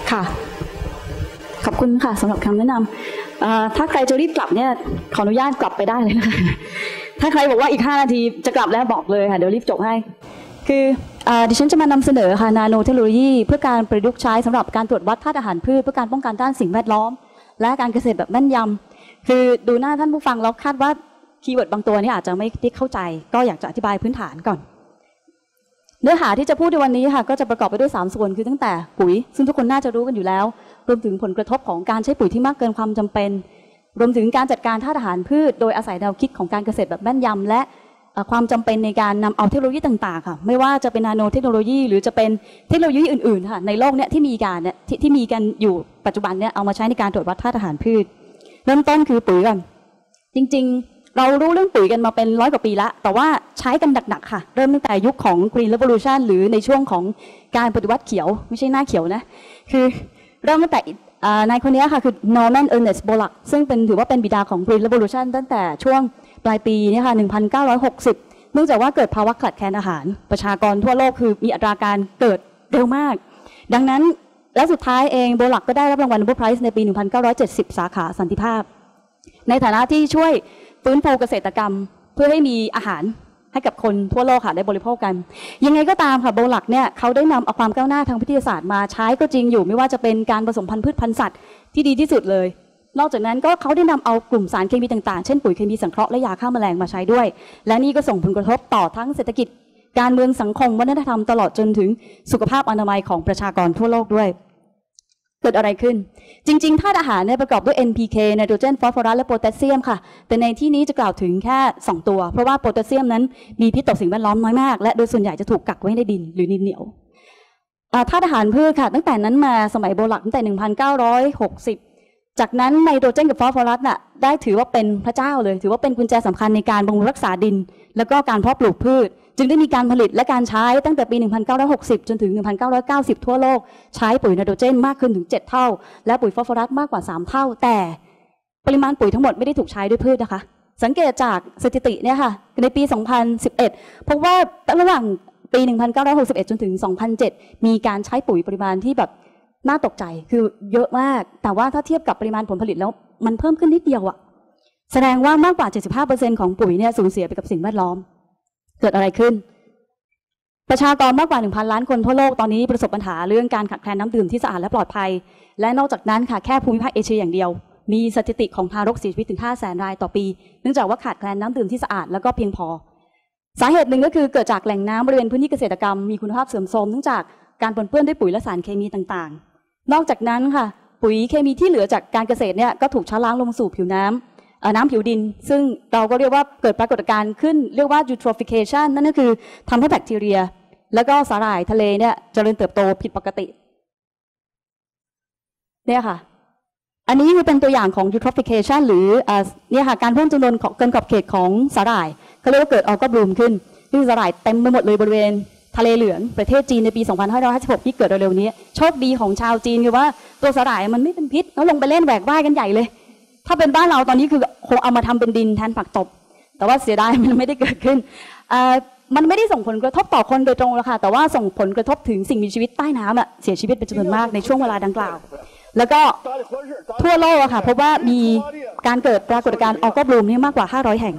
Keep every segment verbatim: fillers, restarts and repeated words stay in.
ค่ะขอบคุณค่ะสำหรับคำแนะนำถ้าใครจะรีบกลับเนี่ยขออนุญาตกลับไปได้เลยนะคะถ้าใครบอกว่าอีกห้านาทีจะกลับแล้วบอกเลยค่ะเดี๋ยวรีบจบให้คือดิฉันจะมานำเสนอค่ะนาโนเทคโนโลยีเพื่อการประยุกต์ใช้สำหรับการตรวจวัดธาตุอาหารพืชเพื่อการป้องกันด้านสิ่งแวดล้อมและการเกษตรแบบแม่นยำคือดูหน้าท่านผู้ฟังแล้วคาดว่าคีย์เวิร์ดบางตัวนี่อาจจะไม่ได้เข้าใจก็อยากจะอธิบายพื้นฐานก่อนเนื้อหาที่จะพูดในวันนี้ค่ะก็จะประกอบไปด้วยสามส่วนคือตั้งแต่ปุ๋ยซึ่งทุกคนน่าจะรู้กันอยู่แล้วรวมถึงผลกระทบของการใช้ปุ๋ยที่มากเกินความจำเป็นรวมถึงการจัดการธาตุอาหารพืชโดยอาศัยแนวคิดของการเกษตรแบบแม่นยำและความจำเป็นในการนำเอาเทคโนโลยีต่างๆค่ะไม่ว่าจะเป็นนาโนเทคโนโลยีหรือจะเป็นเทคโนโลยีอื่นๆค่ะในโลกเนี้ยที่มีการเนี่ยทที่มีกันอยู่ปัจจุบันเนี่ยเอามาใช้ในการตรวจวัดธาตุอาหารพืชเริ่มต้นคือปุ๋ยก่อนจริงๆเรารู้เรื่องปุ๋ยกันมาเป็นร้อยกว่าปีละแต่ว่าใช้กันหนักๆค่ะเริ่มตั้งแต่ยุคของ Green Revolution หรือในช่วงของการปฏิวัติเขียวไม่ใช่หน้าเขียวนะคือเริ่มตั้งแต่นายคนนี้ค่ะคือ Norman Ernest Borlaug ซึ่งเป็นถือว่าเป็นบิดาของ Green Revolution ตั้งแต่ช่วงปลายปีนี้ค่ะหนึ่งพันเก้าร้อยหกสิบเนื่องจากว่าเกิดภาวะขาดแคลนอาหารประชากรทั่วโลกคือมีอัตราการเกิดเร็วมากดังนั้นและสุดท้ายเองโบลักก็ได้รับรางวัลโนเบลไพรส์ในปีหนึ่งพันเก้าร้อยเจ็ดสิบสาขาสันติภาพในฐานะที่ช่วยฟื้นฟูเกษตรกรรมเพื่อให้มีอาหารให้กับคนทั่วโลกค่ะได้บริโภคกันยังไงก็ตามค่ะโบลักเนี่ยเขาได้นำเอาความก้าวหน้าทางวิทยาศาสตร์มาใช้ก็จริงอยู่ไม่ว่าจะเป็นการผสมพันธุ์พืชพันธุ์สัตว์ที่ดีที่สุดเลยนอกจากนั้นก็เขาได้นำเอากลุ่มสารเคมีต่างๆเช่นปุ๋ยเคมีสังเคราะห์และยาฆ่าแมลงมาใช้ด้วยและนี่ก็ส่งผลกระทบต่อทั้งเศรษฐกิจการเมืองสังคมวัฒนธรรมตลอดจนถึงสุขภาพอนามัยของประชากรทั่วโลกด้วยเกิดอะไรขึ้นจริงๆธาตุอาหารเนี่ยประกอบด้วย เอ็น พี เค ไนโตรเจนฟอสฟอรัสและโพแทสเซียมค่ะแต่ในที่นี้จะกล่าวถึงแค่สองตัวเพราะว่าโพแทสเซียมนั้นมีพิษต่อสิ่งแวดล้อมน้อยมากและโดยส่วนใหญ่จะถูกกักไว้ในดินหรือดินเหนียวธาตุอาหารพืชค่ะตั้งแต่นั้นมาสมัยโบราณตั้งแต่หนึ่งพันเก้าร้อยหกสิบจากนั้นไนโตรเจนกับฟอสฟอรัสน่ะได้ถือว่าเป็นพระเจ้าเลยถือว่าเป็นกุญแจสำคัญในการบำรุงรักษาดินแล้วก็การเพาะปลูกพืชจึงได้มีการผลิตและการใช้ตั้งแต่ปีหนึ่งพันเก้าร้อยหกสิบจนถึงหนึ่งพันเก้าร้อยเก้าสิบทั่วโลกใช้ปุ๋ยไนโตรเจนมากขึ้นถึงเจ็ดเท่าและปุ๋ยฟอสฟอรัสมากกว่าสามเท่าแต่ปริมาณปุ๋ยทั้งหมดไม่ได้ถูกใช้ด้วยพืชนะคะสังเกตจากสถิติเนี่ยค่ะในปีสองพันสิบเอ็ดพบว่าระหว่างปีหนึ่งพันเก้าร้อยหกสิบเอ็ดจนถึงสองพันเจ็ดมีการใช้ปุ๋ยปริมาณที่แบบน่าตกใจคือเยอะมากแต่ว่าถ้าเทียบกับปริมาณผลผลิตแล้วมันเพิ่มขึ้นนิดเดียวอะแสดงว่ามากกว่า เจ็ดสิบห้าเปอร์เซ็นต์ ของปุ๋ยเนี่ยสูญเสียไปกับสิ่งแวดล้อมเกิดอะไรขึ้นประชากรมากกว่า หนึ่งพัน ล้านคนทั่วโลกตอนนี้ประสบปัญหาเรื่องการขาดแคลนน้ำดื่มที่สะอาดและปลอดภัยและนอกจากนั้นค่ะแค่ภูมิภาคเอเชียอย่างเดียวมีสถิติของทารกเสียชีวิตถึง ห้าแสน รายต่อปีเนื่องจากว่าขาดแคลนน้ำดื่มที่สะอาดแล้วก็เพียงพอสาเหตุหนึ่งก็คือเกิดจากแหล่งน้ำบริเวณพื้นที่เกษตรกรรมมีคุณภาพเสื่อมโทรมเนื่องจากการปนเปื้อนด้วยปุ๋ยและสารเคมีต่างๆนอกจากนั้นค่ะปุ๋ยเคมีที่เหลือจากการเกษตรเนี่ยก็ถูกชะล้างลงสู่ผิวน้ำน้ำผิวดินซึ่งเราก็เรียกว่าเกิดปรากฏการณ์ขึ้นเรียกว่า eutrophication นั่นก็คือทำให้แบคทีเรียแล้วก็สาหร่ายทะเลเนี่ยเจริญเติบโตผิดปกติเนี่ยค่ะอันนี้คือเป็นตัวอย่างของ eutrophication หรือเนี่ยค่ะการเพิ่มจำนวนของเกินขอบเขตของสาหร่ายเขาเรียกว่าเกิดออร์แกนบลูมขึ้นที่สาหร่ายเต็มไปหมดเลยบริเวณทะเลเหลืองประเทศจีนในปีสองพันห้าร้อยห้าสิบหกที่เกิดเร็วๆนี้โชคดีของชาวจีนคือว่าตัวสาหร่ายมันไม่เป็นพิษแล้วลงไปเล่นแหวกว่ายกันใหญ่เลยถ้าเป็นบ้านเราตอนนี้คือคงเอามาทำเป็นดินแทนผักตบแต่ว่าเสียดายมันไม่ได้เกิดขึ้นมันไม่ได้ส่งผลกระทบต่อคนโดยตรงหรอกค่ะแต่ว่าส่งผลกระทบถึงสิ่งมีชีวิตใต้น้ำอ่ะเสียชีวิตเป็นจำนวนมากในช่วงเวลาดังกล่าวแล้วก็ทั่วโลกอะค่ะพบว่ามีการเกิดปรากฏการณ์ออร์แกนบลูมนี่มากกว่าห้าร้อยแห่ง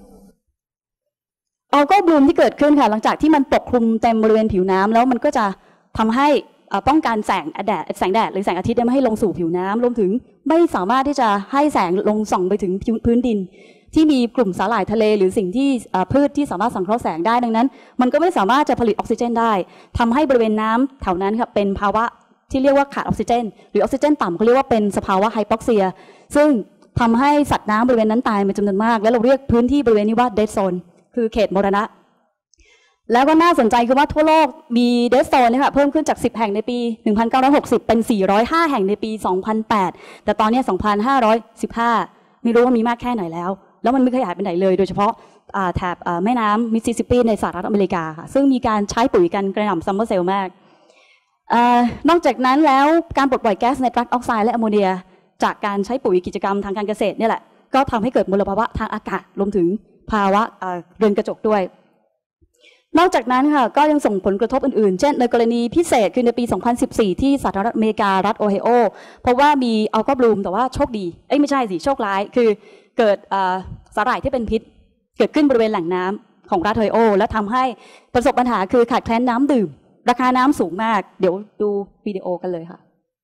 ออร์แกนบลูมที่เกิดขึ้นค่ะหลังจากที่มันปกคลุมเต็มบริเวณผิวน้ำแล้วมันก็จะทำให้ป้องกันแสงแดดแสงแดดหรือแสงอาทิตย์ไม่ให้ลงสู่ผิวน้ำรวมถึงไม่สามารถที่จะให้แสงลงส่องไปถึงพื้นดินที่มีกลุ่มสาหร่ายทะเลหรือสิ่งที่พืชที่สามารถสังเคราะห์แสงได้ดังนั้นมันก็ไม่สามารถจะผลิตออกซิเจนได้ทำให้บริเวณน้ำแถวนั้นค่ะเป็นภาวะที่เรียกว่าขาดออกซิเจนหรือออกซิเจนต่ำเขาเรียกว่าเป็นสภาวะไฮปอกเซียซึ่งทำให้สัตว์น้ำบริเวณนั้นตายเป็นจำนวนมากและเราเรียกพื้นที่บริเวณนี้ว่าเดดโซนคือเขตมรณะแล้วก็น่าสนใจคือว่าทั่วโลกมีเดดโซนเนี่ยค่ะเพิ่มขึ้นจากสิบแห่งในปีหนึ่งพันเก้าร้อยหกสิบเป็นสี่ร้อยห้าแห่งในปีสองพันแปดแต่ตอนนี้สองพันห้าร้อยสิบห้าไม่รู้ว่ามีมากแค่ไหนแล้วแล้วมันไม่ขยายไปไหนเลยโดยเฉพาะแถบแม่น้ำมิสซิสซิปปีในสหรัฐอเมริกาค่ะซึ่งมีการใช้ปุ๋ยกันกระหน่ำซัมเมอร์เซลมากนอกจากนั้นแล้วการปลดปล่อยแก๊สไนตรัสออกไซด์และแอมโมเนียจากการใช้ปุ๋ยกิจกรรมทางการเกษตรนี่แหละก็ทำให้เกิดมลภาวะทางอากาศรวมถึงภาวะเรือนกระจกด้วยนอกจากนั้นค่ะก็ยังส่งผลกระทบอื่นๆเช่นในกรณีพิเศษคือในปีสองพันสิบสี่ที่สหรัฐอเมริการัฐโอไฮโอเพราะว่ามีอัลกอฮอล์บลูมแต่ว่าโชคดีเอ้ยไม่ใช่สิโชคร้ายคือเกิดสาหร่ายที่เป็นพิษเกิดขึ้นบริเวณแหล่งน้ำของรัฐโอไฮโอและทำให้ประสบปัญหาคือขาดแคลนน้ำดื่มราคาน้ำสูงมากเดี๋ยวดูวิดีโอกันเลยค่ะ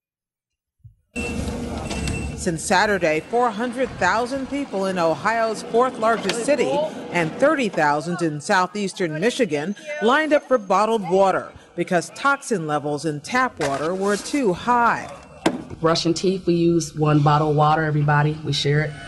Since Saturday, four hundred thousand people in Ohio's fourth largest city and thirty thousand in southeastern Michigan lined up for bottled water because toxin levels in tap water were too high. Brushing teeth, we use one bottle of water, everybody, we share it.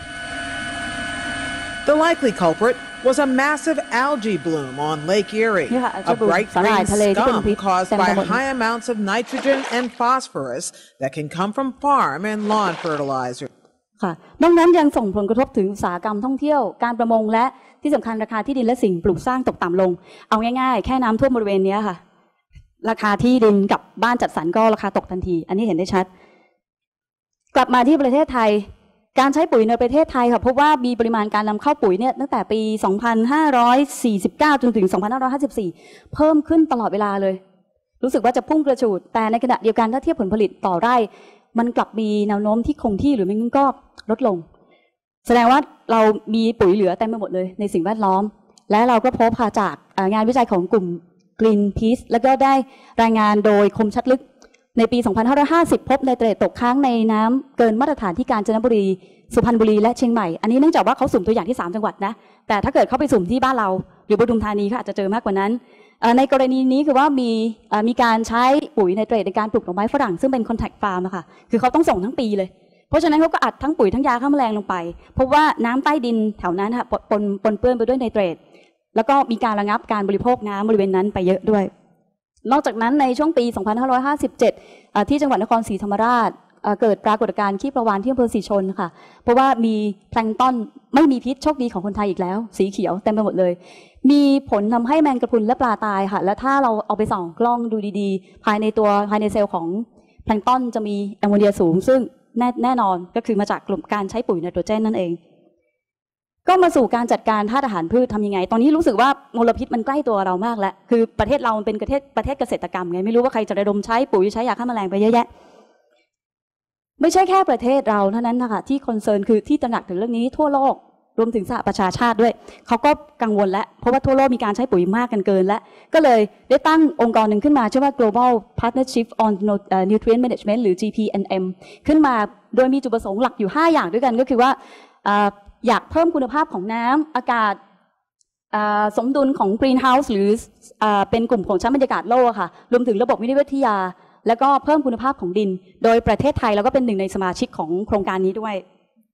The likely culprit was a massive algae bloom on Lake Erie, a bright green scum caused by high amounts of nitrogen and phosphorus that can come from farm and lawn fertilizer. ค่ะนอกนั้นยังส่งผลกระทบถึงอุตสาหกรรมท่องเที่ยวการประมงและที่สำคัญราคาที่ดินและสิ่งปลูกสร้างตกต่ำลงเอาง่ายๆแค่น้ำท่วมบริเวณนี้ค่ะราคาที่ดินกับบ้านจัดสรรก็ราคาตกทันทีอันนี้เห็นได้ชัดกลับมาที่ประเทศไทยการใช้ปุ๋ยในประเทศไทยค่ะพบว่ามีปริมาณการนำเข้าปุ๋ยเนี่ยตั้งแต่ปีสองพันห้าร้อยสี่สิบเก้าจนถึงสองพันห้าร้อยห้าสิบสี่เพิ่มขึ้นตลอดเวลาเลยรู้สึกว่าจะพุ่งกระฉูดแต่ในขณะเดียวกันถ้าเทียบผลผลิตต่อไร่มันกลับมีแนวโน้มที่คงที่หรือไม่งั้นก็ลดลงแสดงว่าเรามีปุ๋ยเหลือเต็มไปหมดเลยในสิ่งแวดล้อมและเราก็พบค่ะจากงานวิจัยของกลุ่ม Greenpeace แล้วก็ได้รายงานโดยคมชัดลึกในปีสองพันห้าร้อยห้าสิบพบไนเตรตตกค้างในน้ำเกินมาตรฐานที่กาญจนบุรีสุพรรณบุรีและเชียงใหม่อันนี้เนื่องจากว่าเขาสุ่มตัวอย่างที่สามจังหวัดนะแต่ถ้าเกิดเขาไปสุ่มที่บ้านเราหรือปทุมธานีก็อาจจะเจอมากกว่านั้นในกรณีนี้คือว่ามีมีการใช้ปุ๋ยไนเตรตในการปลูกดอกไม้ฝรั่งซึ่งเป็น contact farm นะคะคือเขาต้องส่งทั้งปีเลยเพราะฉะนั้นเขาก็อัดทั้งปุ๋ยทั้งยาฆ่าแมลงลงไปเพราะว่าน้ำใต้ดินแถวนั้นค่ะปนปนเปื้อนไปด้วยไนเตรตแล้วก็มีการระงับการบริโภคน้ำบริเวณนั้นไปเยอะด้วยนอกจากนั้นในช่วงปีสองพันห้าร้อยห้าสิบเจ็ดที่จังหวัดนครศรีธรรมราชเกิดปรากฏการณ์ขี้ปลาวาฬที่อำเภอศรีชนค่ะเพราะว่ามีแพลงก์ต้นไม่มีพิษโชคดีของคนไทยอีกแล้วสีเขียวเต็มไปหมดเลยมีผลทำให้แมงกะพรุนและปลาตายค่ะและถ้าเราเอาไปส่องกล้องดูดีๆภายในตัวภายในเซลล์ของแพลงก์ต้นจะมีแอมโมเนียสูงซึ่งแน่แน่นอนก็คือมาจากกลุ่มการใช้ปุ๋ยไนโตรเจนนั่นเองก็มาสู่การจัดการธาตุอาหารพืชทำยังไงตอนนี้รู้สึกว่ามลพิษมันใกล้ตัวเรามากแล้วคือประเทศเราเป็นประเทศประเทศเกษตรกรรมไงไม่รู้ว่าใครจะระดมใช้ปุ๋ยใช้ยาฆ่าแมลงไปเยอะแยะไม่ใช่แค่ประเทศเราเท่านั้นนะคะที่คอนเซิร์นคือที่ตระหนักถึงเรื่องนี้ทั่วโลกรวมถึงสหประชาชาติด้วยเขาก็กังวลแล้วเพราะว่าทั่วโลกมีการใช้ปุ๋ยมากกันเกินแล้วก็เลยได้ตั้งองค์กรหนึ่งขึ้นมาชื่อว่า Global Partnership on Nutrient Management หรือ จี พี เอ็น เอ็ม ขึ้นมาโดยมีจุดประสงค์หลักอยู่ห้าอย่างด้วยกันก็คือว่าอยากเพิ่มคุณภาพของน้ำอากาศสมดุลของ Greenhouse หรือเป็นกลุ่มของชั้นบรรยากาศโลกค่ะรวมถึงระบบนิเวศวิทยาแล้วก็เพิ่มคุณภาพของดินโดยประเทศไทยเราก็เป็นหนึ่งในสมาชิกของโครงการนี้ด้วย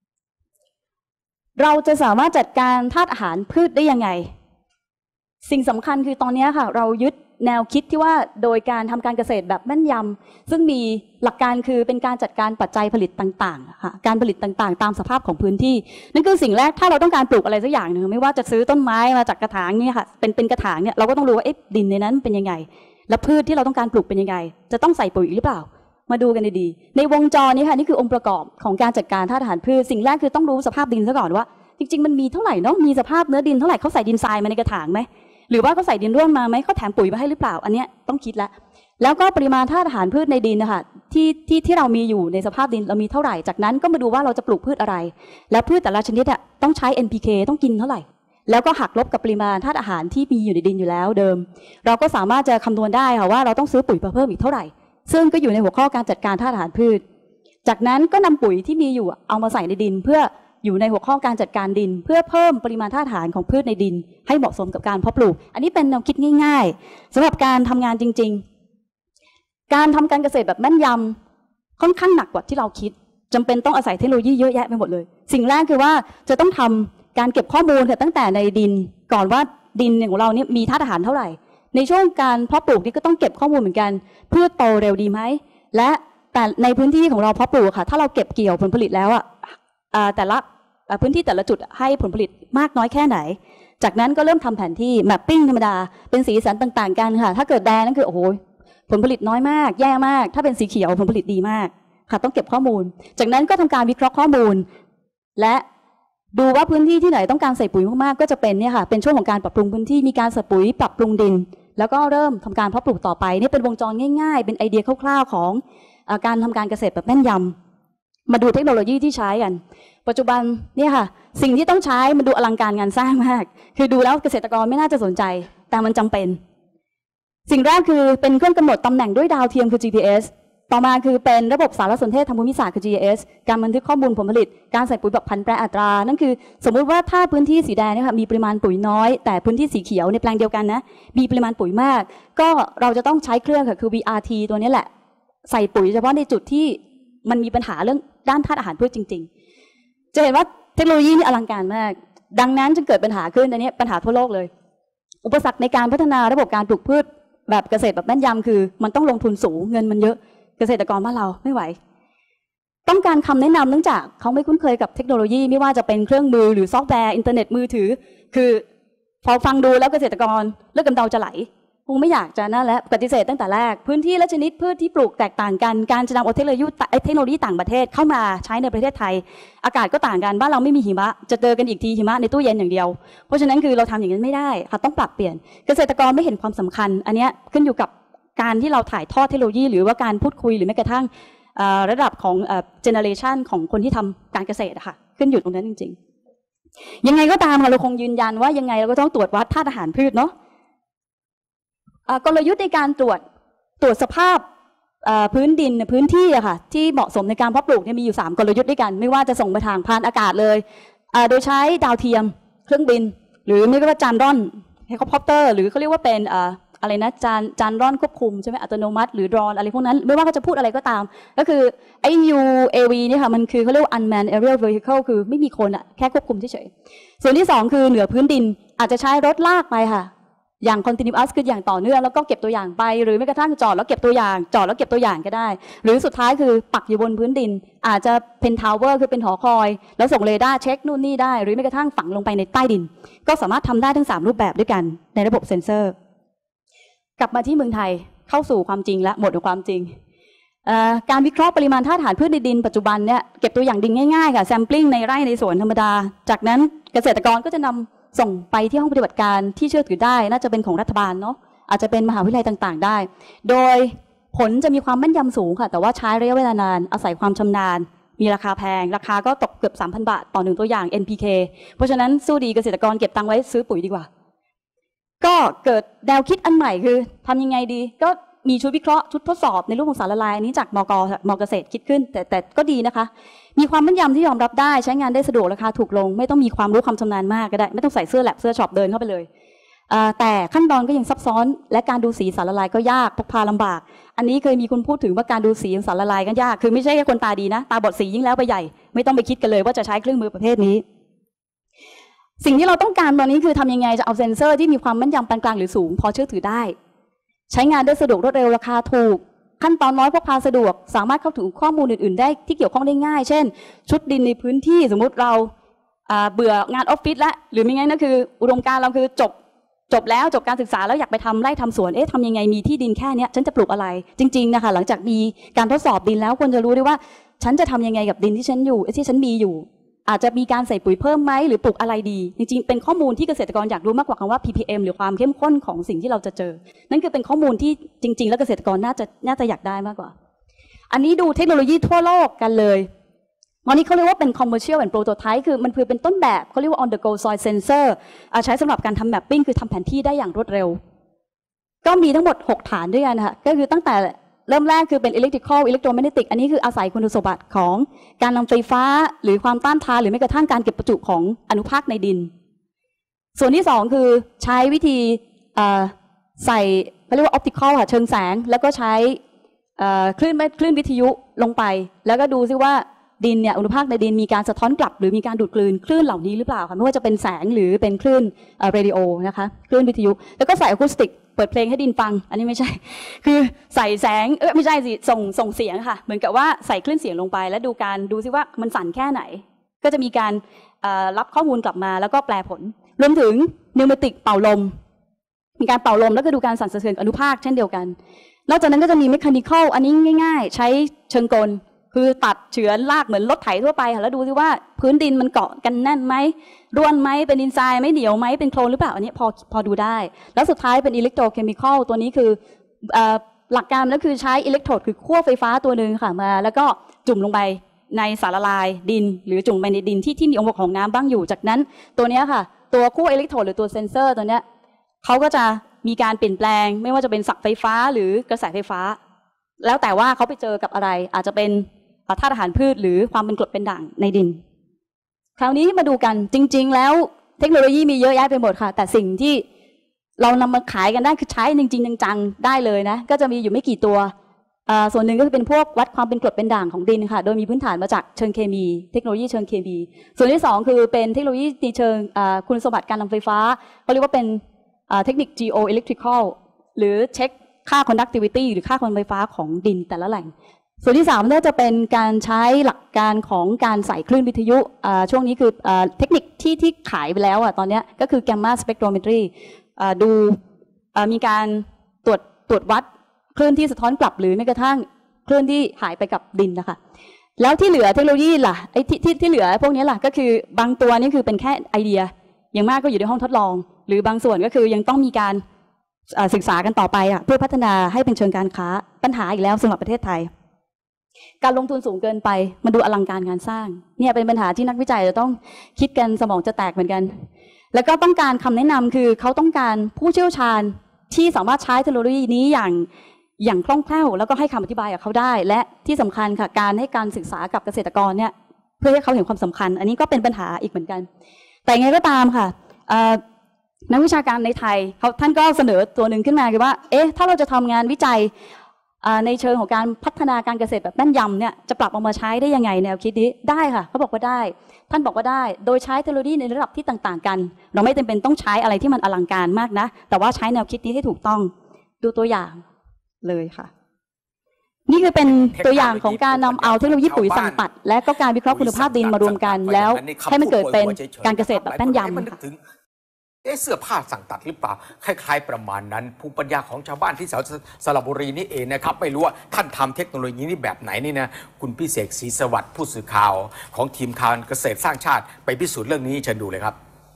เราจะสามารถจัดการธาตุอาหารพืชได้ยังไงสิ่งสำคัญคือตอนนี้ค่ะเรายึดแนวคิดที่ว่าโดยการทำการเกษตรแบบแม่นยำซึ่งมีหลักการคือเป็นการจัดการปัจจัยผลิตต่างๆค่ะการผลิตต่างๆตามสภาพของพื้นที่นั่นคือสิ่งแรกถ้าเราต้องการปลูกอะไรสักอย่างหนึ่งไม่ว่าจะซื้อต้นไม้มาจากกระถางเนี่ยค่ะเป็นเป็นกระถางเนี่ยเราก็ต้องรู้ว่าเอ๊ะดินในนั้นเป็นยังไงและพืชที่เราต้องการปลูกเป็นยังไงจะต้องใส่ปุ๋ยหรือเปล่ามาดูกันดีๆในวงจรนี้ค่ะนี่คือองค์ประกอบของการจัดการธาตุอาหารพืชสิ่งแรกคือต้องรู้สภาพดินซะก่อนว่าจริงๆมันมีเท่าไหร่เนาะมีสภาพเนื้อดินเท่าไหร่เขาใส่ดินทรายมาในกระถางไหมหรือว่าเขาใส่ดินร่วนมาไหมเขาแถมปุ๋ยมาให้หรือเปล่าอันนี้ต้องคิดแล้วแล้วก็ปริมาณธาตุอาหารพืชในดินนะคะที่ที่ที่เรามีอยู่ในสภาพดินเรามีเท่าไหร่จากนั้นก็มาดูว่าเราจะปลูกพืชอะไรแล้วพืชแต่ละชนิดอ่ะต้องใช้ เอ็น พี เค ต้องกินเท่าไหร่แล้วก็หักลบกับปริมาณธาตุอาหารที่มีอยู่ในดินอยู่แล้วเดิมเราก็สามารถจะคำนวณได้ค่ะว่าเราต้องซื้อปุ๋ยเพิ่มอีกเท่าไหร่ซึ่งก็อยู่ในหัวข้อการจัดการธาตุอาหารพืชจากนั้นก็นำปุ๋ยที่มีอยู่เอามาใส่ในดินเพื่ออยู่ในหัวข้อการจัดการดินเพื่อเพิ่มปริมาณธาตุอาหารของพืชในดินให้เหมาะสมกับการเพาะปลูกอันนี้เป็นแนวคิดง่ายๆสำหรับการทำงานจริงๆการทำการเกษตรแบบแม่นยำค่อนข้างหนักกว่าที่เราคิดจำเป็นต้องอาศัยเทคโนโลยีเยอะแยะไปหมดเลยสิ่งแรกคือว่าจะต้องทำการเก็บข้อมูลตั้งแต่ในดินก่อนว่าดินของเราเนี่ยมีธาตุอาหารเท่าไหร่ในช่วงการเพาะปลูกนี่ก็ต้องเก็บข้อมูลเหมือนกันพืชโตเร็วดีไหมและแต่ในพื้นที่ของเราเพาะปลูกค่ะถ้าเราเก็บเกี่ยวผลผลิตแล้วอ่ะแต่ละพื้นที่แต่ละจุดให้ผลผลิตมากน้อยแค่ไหนจากนั้นก็เริ่มทำแผนที่แมปปิ้งธรรมดาเป็นสีสันต่างๆกันค่ะถ้าเกิดแดงนั่นคือโอ้โหผลผลิตน้อยมากแย่มากถ้าเป็นสีเขียวผลผลิตดีมากค่ะต้องเก็บข้อมูลจากนั้นก็ทำการวิเคราะห์ข้อมูลและดูว่าพื้นที่ที่ไหนต้องการใส่ปุ๋ยมากๆก็จะเป็นเนี่ยค่ะเป็นช่วงของการปรับปรุงพื้นที่มีการใส่ปุ๋ยปรับปรุงดินแล้วก็เริ่มทำการเพาะปลูกต่อไปนี่เป็นวงจรง่ายๆเป็นไอเดียคร่าวๆของการทำการเกษตรแบบแม่นยำมาดูเทคโนโลยีที่ใช้กันปัจจุบันเนี่ยค่ะสิ่งที่ต้องใช้มันดูอลังการงานสร้างมากคือดูแล้วเกษตรกรไม่น่าจะสนใจแต่มันจำเป็นสิ่งแรกคือเป็นเครื่องกำหนดตำแหน่งด้วยดาวเทียมคือ จี พี เอส ต่อมาคือเป็นระบบสารสนเทศทางภูมิศาสตร์คือ จี ไอ เอส การบันทึกข้อมูลผลผลิตการใส่ปุ๋ยแบบพันแปรอัตรานั่นคือสมมุติว่าถ้าพื้นที่สีแดงเนี่ยค่ะมีปริมาณปุ๋ยน้อยแต่พื้นที่สีเขียวในแปลงเดียวกันนะมีปริมาณปุ๋ยมากก็เราจะต้องใช้เครื่องค่ะคือ วี อาร์ ที ตัวนี้แหละใส่ปุ๋ยเฉพาะในจุดที่มันมีปัญหาเรื่องด้านธาตุอาหารพืชจริงๆจะเห็นว่าเทคโนโลยีนี่อลังการมากดังนั้นจึงเกิดปัญหาขึ้นอันนี้ปัญหาทั่วโลกเลยอุปสรรคในการพัฒนาระบบการปลูกพืชแบบเกษตรแบบแม่นยำคือมันต้องลงทุนสูงเงินมันเยอะเกษตรกรบ้านเราไม่ไหวต้องการคำแนะนำเนื่องจากเขาไม่คุ้นเคยกับเทคโนโลยีไม่ว่าจะเป็นเครื่องมือหรือซอฟต์แวร์อินเทอร์เน็ตมือถือคือพอฟังดูแล้วเกษตรกรเลือดกำเดาจะไหลคงไม่อยากจะนั่นและปฏิเสธตั้งแต่แรกพื้นที่และชนิดพืชที่ปลูกแตกต่างกันการจะนำเอาเทคโนโลยีเทคโนโลยีต่างประเทศเข้ามาใช้ในประเทศไทยอากาศก็ต่างกันบ้านเราไม่มีหิมะจะเจอกันอีกทีหิมะในตู้เย็นอย่างเดียวเพราะฉะนั้นคือเราทำอย่างนั้นไม่ได้ค่ะต้องปรับเปลี่ยนเกษตรกรไม่เห็นความสำคัญอันนี้ขึ้นอยู่กับการที่เราถ่ายทอดเทคโนโลยีหรือว่าการพูดคุยหรือแม้กระทั่งระดับของเจเนอเรชันของคนที่ทำการเกษตรอะค่ะขึ้นอยู่ตรงนั้นจริงๆยังไงก็ตามเราคงยืนยันว่ายังไงเราก็ต้องตรวจวัดธาตุอาหารพืชเนาะกลยุทธ์ในการตรวจตรวจสภาพพื้นดินพื้นที่อะค่ะที่เหมาะสมในการเพาะปลูกเนี่ยมีอยู่สามกลยุทธ์ด้วยกันไม่ว่าจะส่งไปทางพานอากาศเลยโดยใช้ดาวเทียมเครื่องบินหรือไม่ก็ว่าจานร่อนเฮลิคอปเตอร์หรือเขาเรียกว่าเป็นอะไรนะจานจานร่อนควบคุมใช่ไหมอัตโนมัติหรือดรอนอะไรพวกนั้นไม่ว่าเขาจะพูดอะไรก็ตามก็คือไอ้ ยู เอ วี เนี่ยค่ะมันคือเขาเรียกว่า unmanned aerial vehicle คือไม่มีคนอะแค่ควบคุมเฉยๆส่วนที่สองคือเหนือพื้นดินอาจจะใช้รถลากไปค่ะอย่าง continuous คืออย่างต่อเนื่องแล้วก็เก็บตัวอย่างไปหรือแม้กระทั่งจอดแล้วเก็บตัวอย่างจอดแล้วเก็บตัวอย่างก็ได้หรือสุดท้ายคือปักอยู่บนพื้นดินอาจจะเป็น tower คือเป็นหอคอยแล้วส่งเรดาร์เช็คนู่นนี่ได้หรือแม้กระทั่งฝังลงไปในใต้ดินก็สามารถทำได้ทั้งสามรูปแบบด้วยกันในระบบเซ็นเซอร์กลับมาที่เมืองไทยเข้าสู่ความจริงและหมดของความจริงการวิเคราะห์ปริมาณธาตุอาหารพืชในดินปัจจุบันเนี่ยเก็บตัวอย่างดินง่ายๆค่ะแซมปลิ้งในไร่ในสวนธรรมดาจากนั้นเกษตรกรก็จะนำส่งไปที่ห้องปฏิบัติการที่เชื่อถือได้น่าจะเป็นของรัฐบาลเนาะอาจจะเป็นมหาวิทยาลัยต่างๆได้โดยผลจะมีความแม่นยำสูงค่ะแต่ว่าใช้ระยะเวลานานอาศัยความชำนาญมีราคาแพงราคาก็ตกเกือบ สามพัน บาทต่อหนึ่งตัวอย่าง เอ็น พี เค เพราะฉะนั้นสู้ดีเกษตรกรเก็บตังค์ไว้ซื้อปุ๋ยดีกว่าก็เกิดแนวคิดอันใหม่คือทำยังไงดีก็มีชุดวิเคราะห์ชุดทดสอบในรูปของสารละลายอันนี้จากมกมเกษตรคิดขึ้นแต่แต่ก็ดีนะคะมีความแม่นยำที่ยอมรับได้ใช้งานได้สะดวกราคาถูกลงไม่ต้องมีความรู้ความชำนาญมากก็ได้ไม่ต้องใส่เสื้อแลบเสื้อช็อปเดินเข้าไปเลยแต่ขั้นตอนก็ยังซับซ้อนและการดูสีสารละลายก็ยากพกพาลำบากอันนี้เคยมีคนพูดถึงว่าการดูสีสารละลายก็ยากคือไม่ใช่แค่คนตาดีนะตาบอดสียิ่งแล้วไปใหญ่ไม่ต้องไปคิดกันเลยว่าจะใช้เครื่องมือประเภทนี้สิ่งที่เราต้องการตอนนี้คือทำยังไงจะเอาเซ็นเซอร์ที่มีความแม่นยำปานกลางหรือสูงพอเชื่อถือได้ใช้งานได้สะดวกรวดเร็วราคาถูกขั้นตอนน้อยพกพาสะดวกสามารถเข้าถึงข้อมูลอื่นๆได้ที่เกี่ยวข้องได้ง่ายเช่นชุดดินในพื้นที่สมมุติเราเบื่องานออฟฟิศแล้วหรือไม่งั้นก็คืออุดมการณ์เราคือจบจบแล้วจบการศึกษาแล้วอยากไปทำไร่ทำสวนเอ๊ะทำยังไงมีที่ดินแค่นี้ฉันจะปลูกอะไรจริงๆนะคะหลังจากมีการทดสอบดินแล้วควรจะรู้ด้วยว่าฉันจะทำยังไงกับดินที่ฉันอยู่ที่ฉันมีอยู่อาจจะมีการใส่ปุ๋ยเพิ่มไหมหรือปลูกอะไรดีจริงๆเป็นข้อมูลที่เกษตรกรอยากรู้มากกว่าคำว่า พี พี เอ็ม หรือความเข้มข้นของสิ่งที่เราจะเจอนั่นคือเป็นข้อมูลที่จริงๆแล้วเกษตรกรน่าจะน่าจะอยากได้มากกว่าอันนี้ดูเทคโนโลยีทั่วโลกกันเลยวันนี้เขาเรียกว่าเป็น commercial and prototype คือมันคือเป็นต้นแบบเขาเรียกว่า on the go soil sensor ใช้สำหรับการทำ mapping คือทำแผนที่ได้อย่างรวดเร็วก็มีทั้งหมดหกฐานด้วยกันค่ะก็คือตั้งแต่เริ่มแรกคือเป็น electrical electromagnetic อันนี้คืออาศัยคุณสมบัติของการนำไฟฟ้าหรือความต้านทานหรือแม้กระทั่งการเก็บประจุของอนุภาคในดินส่วนที่สองคือใช้วิธีใส่เขาเรียกว่า optical ค่ะเชิงแสงแล้วก็ใช้คลื่นคลื่นวิทยุลงไปแล้วก็ดูซิว่าดินเนี่ยอนุภาคในดินมีการสะท้อนกลับหรือมีการดูดกลืนคลื่นเหล่านี้หรือเปล่าคะไม่ว่าจะเป็นแสงหรือเป็นคลื่นเรดิโอนะคะคลื่นวิทยุแล้วก็ใส่อะคูสติกเปิดเพลงให้ดินฟังอันนี้ไม่ใช่คือใส่แสงเออไม่ใช่สิส่งส่งเสียงค่ะเหมือนกับว่าใส่คลื่นเสียงลงไปแล้วดูการดูซิว่ามันสั่นแค่ไหนก็จะมีการรับข้อมูลกลับมาแล้วก็แปลผลรวมถึงนิวเมติกเป่าลมมีการเป่าลมแล้วก็ดูการสั่นสะเทือนอนุภาคเช่นเดียวกันนอกจากนั้นก็จะมีเมคานิคอลอันนี้ง่ายๆใช้เชิงกลคคือตัดเฉือนลากเหมือนรถไถทั่วไปค่ะแล้วดูซิว่าพื้นดินมันเกาะกันแน่นไหมร่วนไหมเป็นดินทรายไม่เหนียวไหมเป็นโคลนหรือเปล่าอันนี้พอพอดูได้แล้วสุดท้ายเป็นอิเล็กโทรเคมีคอลตัวนี้คือหลักการก็คือใช้อิเล็กโทรดคือขั้วไฟฟ้าตัวหนึ่งค่ะมาแล้วก็จุ่มลงไปในสารละลายดินหรือจุ่มไปในดินที่ที่มีองค์ประกอบของน้ำบ้างอยู่จากนั้นตัวนี้ค่ะตัวขั้วอิเล็กโทรดหรือตัวเซนเซอร์ตัวนี้เขาก็จะมีการเปลี่ยนแปลงไม่ว่าจะเป็นสักไฟฟ้าหรือกระแสไฟฟ้าแล้วแต่ว่าเขาไปเจอกับอะไรอาจจะเป็นธาตุอาหารพืชหรือความเป็นกรดเป็นด่างในดินคราวนี้มาดูกันจริงๆแล้วเทคโนโลยีมีเยอะแยะไปหมดค่ะแต่สิ่งที่เรานำมาขายกันได้คือใช้จริงๆจังๆได้เลยนะก็จะมีอยู่ไม่กี่ตัวส่วนหนึ่งก็จะเป็นพวกวัดความเป็นกรดเป็นด่างของดินค่ะโดยมีพื้นฐานมาจากเชิงเคมีเทคโนโลยีเชิงเคมีส่วนที่สองคือเป็นเทคโนโลยีในเชิงคุณสมบัติการนำไฟฟ้าเขาเรียกว่าเป็นเทคนิค geoelectrical หรือเช็คค่า conductivity หรือค่าความไฟฟ้าของดินแต่ละแหล่งส่วนที่สามน่าจะเป็นการใช้หลักการของการใส่คลื่นวิทยุช่วงนี้คือเทคนิคที่ที่ขายไปแล้วอ่ะตอนนี้ก็คือ gamma spectrometry ดูมีการตรวจตรวจวัดคลื่นที่สะท้อนกลับหรือแม้กระทั่งคลื่นที่หายไปกับดินนะคะแล้วที่เหลือเทคโนโลยีล่ะไอ้ที่ที่ที่เหลือพวกนี้ล่ะก็คือบางตัวนี่คือเป็นแค่ไอเดียอย่างมากก็อยู่ในห้องทดลองหรือบางส่วนก็คือยังต้องมีการศึกษากันต่อไปอ่ะเพื่อพัฒนาให้เป็นเชิงการค้าปัญหาอีกแล้วสำหรับประเทศไทยการลงทุนสูงเกินไปมันดูอลังการงานสร้างเนี่ยเป็นปัญหาที่นักวิจัยจะต้องคิดกันสมองจะแตกเหมือนกันแล้วก็ต้องการคำแนะนำคือเขาต้องการผู้เชี่ยวชาญที่สามารถใช้เทคโนโลยีนี้อย่างอย่างคล่องแคล่วแล้วก็ให้คำอธิบายกับเขาได้และที่สำคัญค่ะการให้การศึกษากับเกษตรกรเนี่ยเพื่อให้เขาเห็นความสำคัญอันนี้ก็เป็นปัญหาอีกเหมือนกันแต่ไงก็ตามค่ะนักวิชาการในไทยเขาท่านก็เสนอตัวหนึ่งขึ้นมาคือว่าเอ๊ะถ้าเราจะทำงานวิจัยในเชิงของการพัฒนาการเกษตรแบบแม่นยำเนี่ยจะปรับเอามาใช้ได้ยังไงแนวคิดนี้ได้ค่ะเขาบอกว่าได้ท่านบอกว่าได้โดยใช้เทคโนโลยีในระดับที่ต่างๆกันเราไม่จำเป็นต้องใช้อะไรที่มันอลังการมากนะแต่ว่าใช้แนวคิดนี้ให้ถูกต้องดูตัวอย่างเลยค่ะนี่คือเป็นตัวอย่างของการนำเอาเทคโนโลยีปุ๋ยสั่งตัดและก็การวิเคราะห์คุณภาพดินมารวมกันแล้วให้มันเกิดเป็นการเกษตรแบบแม่นยำเอ๊ะเสื้อผ้าสั่งตัดหรือเปล่าคล้ายๆประมาณนั้นภูมิปัญญาของชาวบ้านที่สระบุรีนี่เองนะครับไม่รู้ว่าท่านทำเทคโนโลยีนี้แบบไหนนี่นะคุณพิเศษศรีสวัสดิ์ผู้สื่อข่าวของทีมข่าวเกษตรสร้างชาติไปพิสูจน์เรื่องนี้เชิญดูเลยครับ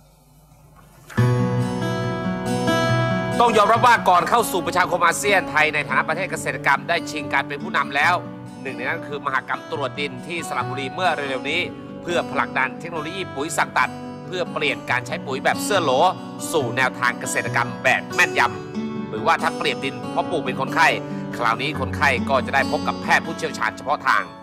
ต้องยอมรับว่าก่อนเข้าสู่ประชาคมอาเซียนไทยในฐานะประเทศเกษตรกรรมได้ชิงการเป็นผู้นำแล้วหนึ่งในนั้นคือมหกรรมตรวจดินที่สระบุรีเมื่อเร็วๆนี้เพื่อผลักดันเทคโนโลยีปุ๋ยสั่งตัดเพื่อเปลี่ยนการใช้ปุ๋ยแบบเสื้อโหลสู่แนวทางเกษตรกรรมแบบแม่นยำหรือว่าถ้าเปลี่ยนดินเพราะปลูกเป็นคนไข้คราวนี้คนไข้ก็จะได้พบกับแพทย์ผู้เชี่ยวชาญเฉพาะทาง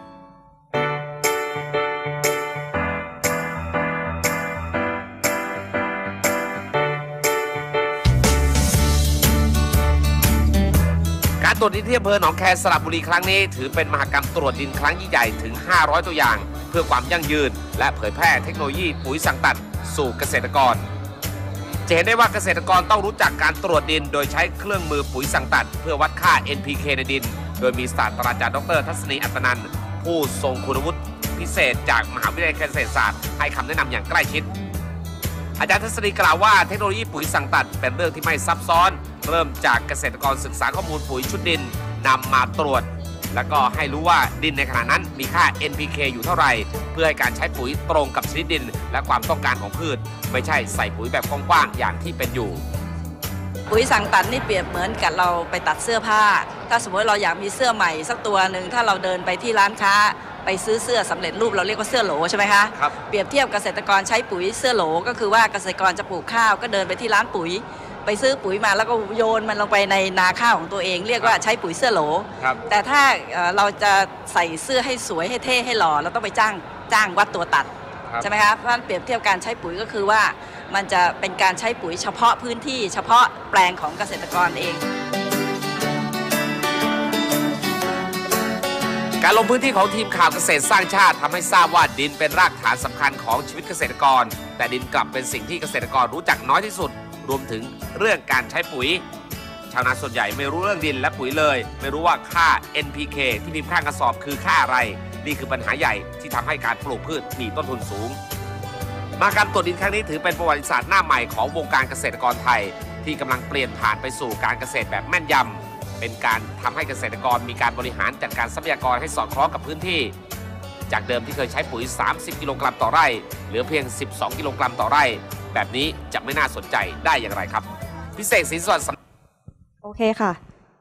การตรวจดินที่อำเภอหนองแคสระบุรีครั้งนี้ถือเป็นมหกรรมตรวจดินครั้งยิ่งใหญ่ถึงห้าร้อยตัวอย่างเพื่อความยั่งยืนและเผยแพร่เทคโนโลยีปุ๋ยสั่งตัดสู่เกษตรกรจะเห็นได้ว่าเกษตรกรต้องรู้จักการตรวจดินโดยใช้เครื่องมือปุ๋ยสั่งตัดเพื่อวัดค่า เอ็น พี เค ในดินโดยมีศาสตราจารย์ดร.ทัศนีอัตนันท์ผู้ทรงคุณวุฒิพิเศษจากมหาวิทยาลัยเกษตรศาสตร์ให้คำแนะนำอย่างใกล้ชิดอาจารย์ทัศนีกล่าวว่าเทคโนโลยีปุ๋ยสั่งตัดเป็นเรื่องที่ไม่ซับซ้อนเริ่มจากเกษตรกรศึกษาข้อมูลปุ๋ยชุดดินนำมาตรวจแล้วก็ให้รู้ว่าดินในขณะนั้นมีค่า เอ็น พี เค อยู่เท่าไหร่เพื่อให้การใช้ปุ๋ยตรงกับชนิดดินและความต้องการของพืชไม่ใช่ใส่ปุ๋ยแบบกว้างๆอย่างที่เป็นอยู่ปุ๋ยสั่งตัดนี่เปรียบเหมือนกับเราไปตัดเสื้อผ้าถ้าสมมติเราอยากมีเสื้อใหม่สักตัวหนึ่งถ้าเราเดินไปที่ร้านค้าไปซื้อเสื้อสำเร็จรูปเราเรียกว่าเสื้อโหลใช่ไหมคะครับเปรียบเทียบเกษตรกรใช้ปุ๋ยเสื้อโหลก็คือว่าเกษตรกรจะปลูกข้าวก็เดินไปที่ร้านปุ๋ยไปซื้อปุ๋ยมาแล้วก็โยนมันลงไปในนาข้าวของตัวเองเรียกว่าใช้ปุ๋ยเสื้อโหลแต่ถ้าเราจะใส่เสื้อให้สวยให้เท่ให้หล่อเราต้องไปจ้างจ้างวัดตัวตัดใช่ไหมครับเพราะฉะนั้นเปรียบเทียบการใช้ปุ๋ยก็คือว่ามันจะเป็นการใช้ปุ๋ยเฉพาะพื้นที่เฉพาะแปลงของเกษตรกรเองการลงพื้นที่ของทีมข่าวเกษตรสร้างชาติทำให้ทราบว่าดินเป็นรากฐานสำคัญของชีวิตเกษตรกรแต่ดินกลับเป็นสิ่งที่เกษตรกรรู้จักน้อยที่สุดรวมถึงเรื่องการใช้ปุ๋ยชาวนาส่วนใหญ่ไม่รู้เรื่องดินและปุ๋ยเลยไม่รู้ว่าค่า เอ็น พี เค ที่พิมพ์ข้างกระสอบคือค่าอะไรนี่คือปัญหาใหญ่ที่ทำให้การปลูกพืชมีต้นทุนสูงมหกรรมตรวจดินครั้งนี้ถือเป็นประวัติศาสตร์หน้าใหม่ของวงการเกษตรกรไทยที่กำลังเปลี่ยนผ่านไปสู่การเกษตรแบบแม่นยำเป็นการทำให้เกษตรกรมีการบริหารจัดการทรัพยากรให้สอดคล้องกับพื้นที่จากเดิมที่เคยใช้ปุ๋ยสามสิบกิโลกรัมต่อไร่เหลือเพียงสิบสองกิโลกรัมต่อไร่แบบนี้จะไม่น่าสนใจได้อย่างไรครับพิเศษศรีสวัสดิ์โอเคค่ะ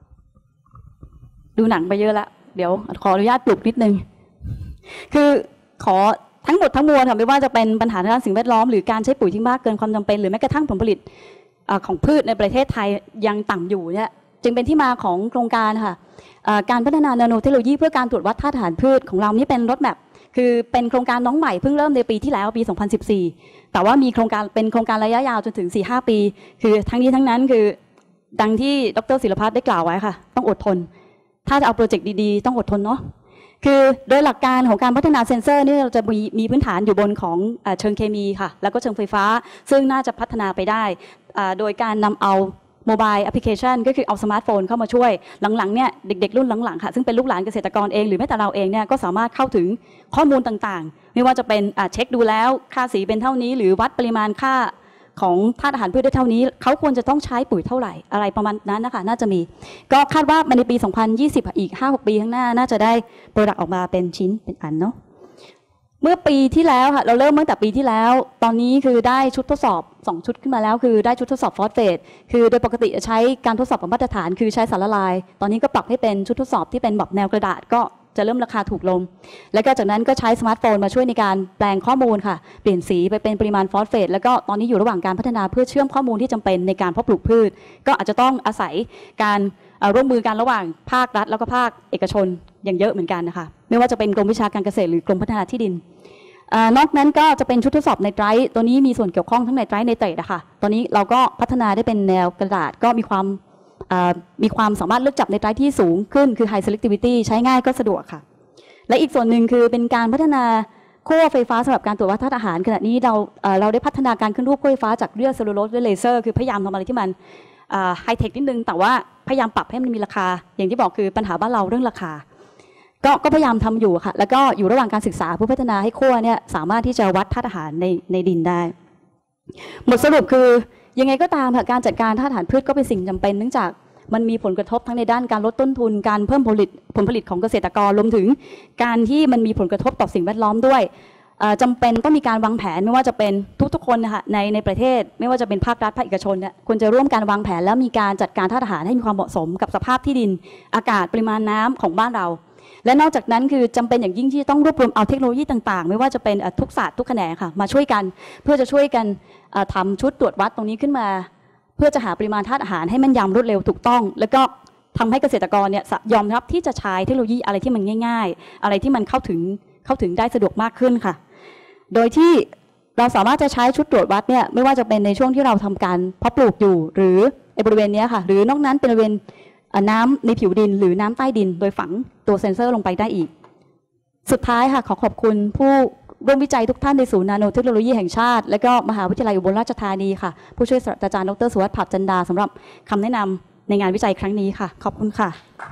ดูหนังไปเยอะแล้วเดี๋ยวขออนุญาตปลุกนิดนึงคือขอทั้งหมดทั้งมวลค่ะไม่ว่าจะเป็นปัญหาทางด้านสิ่งแวดล้อมหรือการใช้ปุ๋ยที่มากเกินความจำเป็นหรือแม้กระทั่งผลผลิตของพืชในประเทศไทยยังต่ำอยู่เนี่ยจึงเป็นที่มาของโครงการค่ะการพัฒนานาโนเทคโนโลยีเพื่อการตรวจวัดธาตุอาหารพืชของเรานี่เป็นรถแมพคือเป็นโครงการน้องใหม่เพิ่งเริ่มในปีที่แล้วปีสองพันสิบสี่แต่ว่ามีโครงการเป็นโครงการระยะยาวจนถึง สี่ห้า ปีคือทั้งนี้ทั้งนั้นคือดังที่ดร.ศิลปัฒน์ได้กล่าวไว้ค่ะต้องอดทนถ้าจะเอาโปรเจกต์ดีๆต้องอดทนเนาะคือโดยหลักการของการพัฒนาเซ็นเซอร์นี่เราจะมีมีพื้นฐานอยู่บนของเชิงเคมีค่ะแล้วก็เชิงไฟฟ้าซึ่งน่าจะพัฒนาไปได้โดยการนำเอาโมบายแอปพลิเคชันก็คือเอาสมาร์ทโฟนเข้ามาช่วยหลังๆเนี่ยเด็กๆรุ่นหลังๆค่ะซึ่งเป็นลูกหลานเกษตรกรเองหรือแม้แต่เราเองเนี่ยก็สามารถเข้าถึงข้อมูลต่างๆไม่ว่าจะเป็นเช็คดูแล้วค่าสีเป็นเท่านี้หรือวัดปริมาณค่าของธาตุอาหารพืชได้เท่านี้เขาควรจะต้องใช้ปุ๋ยเท่าไหร่อะไรประมาณนั้นนะคะน่าจะมีก็คาดว่าในปีสองพันยี่สิบอีก ห้าหก ปีข้างหน้าน่าจะได้โปรดักต์ออกมาเป็นชิ้นเป็นอันเนาะเมื่อปีที่แล้วค่ะเราเริ่มตั้งแต่ปีที่แล้วตอนนี้คือได้ชุดทดสอบสองชุดขึ้นมาแล้วคือได้ชุดทดสอบฟอสเฟตคือโดยปกติจะใช้การทดสอบแบบมาตรฐานคือใช้สารละลายตอนนี้ก็ปรับให้เป็นชุดทดสอบที่เป็นแบบแนวกระดาษก็จะเริ่มราคาถูกลงแล้วก็จากนั้นก็ใช้สมาร์ทโฟนมาช่วยในการแปลงข้อมูลค่ะเปลี่ยนสีไปเป็นปริมาณฟอสเฟตแล้วก็ตอนนี้อยู่ระหว่างการพัฒนาเพื่อเชื่อมข้อมูลที่จำเป็นในการเพาะปลูกพืชก็อาจจะต้องอาศัยการร่วมมือกันระหว่างภาครัฐแล้วก็ภาคเอกชนอย่างเยอะเหมือนกันนะคะไม่ว่าจะเป็นกรมวิชาการเกษตรหรือกรมพัฒนาที่ดินนอกนั้นก็จะเป็นชุดทดสอบในไตรท์ตัวนี้มีส่วนเกี่ยวข้องทั้งในไตรท์ในเตรดนะคะตอนนี้เราก็พัฒนาได้เป็นแนวกระดาษก็มีความมีความสามารถเลือกจับในไตรท์ที่สูงขึ้นคือ high selectivity ใช้ง่ายก็สะดวกค่ะและอีกส่วนหนึ่งคือเป็นการพัฒนาขั้วไฟฟ้าสำหรับการตรวจวัดธาตุอาหารขณะนี้เราเราได้พัฒนาการขึ้นรูปขั้วไฟฟ้าจากเลือดเซลลูโลสด้วยเลเซอร์คือพยายามทำอะไรที่มันไฮเทคนิดนึงแต่ว่าพยายามปรับให้มันมีราคาอย่างที่บอกคือปัญหาบ้านเราเรื่องราคาก็ก็พยายามทำอยู่ค่ะแล้วก็อยู่ระหว่างการศึกษาเพื่อพัฒนาให้ขั้วเนี่ยสามารถที่จะวัดธาตุอาหารในในดินได้บทสรุปคือยังไงก็ตามค่ะการจัดการธาตุอาหารพืชก็เป็นสิ่งจำเป็นเนื่องจากมันมีผลกระทบทั้งในด้านการลดต้นทุนการเพิ่มผลผลิตผลผลิตของเกษตรกรรวมถึงการที่มันมีผลกระทบต่อสิ่งแวดล้อมด้วยจำเป็นต้องมีการวางแผนไม่ว่าจะเป็นทุกๆคนนะคะในในประเทศไม่ว่าจะเป็นภาครัฐภาคเอกชนเนี่ยควรจะร่วมการวางแผนแล้วมีการจัดการธาตุอาหารให้มีความเหมาะสมกับสภาพที่ดินอากาศปริมาณน้ำของบ้านเราและนอกจากนั้นคือจำเป็นอย่างยิ่งที่ต้องรวบรวมเอาเทคโนโลยีต่างๆไม่ว่าจะเป็นทุกศาสตร์ทุกแขนงค่ะมาช่วยกันเพื่อจะช่วยกันทำชุดตรวจวัดตรงนี้ขึ้นมาเพื่อจะหาปริมาณธาตุอาหารให้แม่นยำรวดเร็วถูกต้องแล้วก็ทำให้เกษตรกรเนี่ยยอมรับที่จะใช้เทคโนโลยีอะไรที่มันง่ายๆอะไรที่มันเข้าถึงเข้าถึงได้สะดวกมากขึ้นค่ะโดยที่เราสามารถจะใช้ชุดตรวจวัดเนี่ยไม่ว่าจะเป็นในช่วงที่เราทำการเพาะปลูกอยู่หรือบริเวณนี้ค่ะหรือนอกนั้นเป็นบริเวณน้ำในผิวดินหรือน้ำใต้ดินโดยฝังตัวเซ็นเซอร์ลงไปได้อีกสุดท้ายค่ะขอขอบคุณผู้ร่วมวิจัยทุกท่านในศูนย์นาโนเทคโนโลยีแห่งชาติและก็มหาวิทยาลัยอุบลราชธานีค่ะผู้ช่วยศาสตราจารย์ดร.สุวัฒน์ ผับจันดาสำหรับคำแนะนำในงานวิจัยครั้งนี้ค่ะขอบคุณค่ะ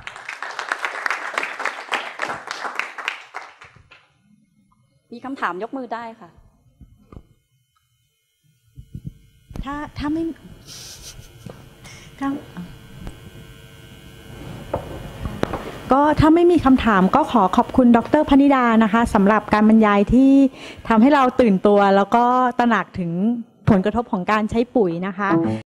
มีคำถามยกมือได้ค่ะถ้าถ้าไม่ถ้าก็ถ้าไม่มีคำถามก็ขอขอบคุณดร.พนิดานะคะสำหรับการบรรยายที่ทำให้เราตื่นตัวแล้วก็ตระหนักถึงผลกระทบของการใช้ปุ๋ยนะคะ